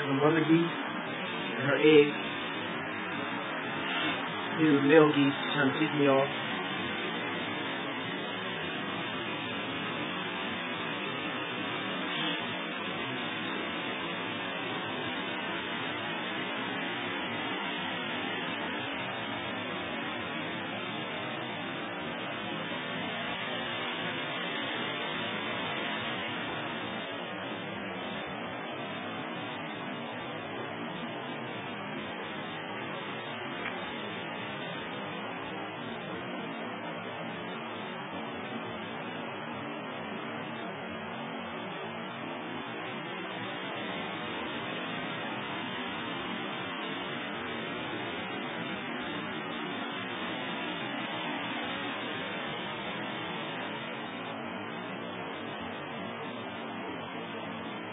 the mother geese and her eggs. Here's the male geese trying to piss me off.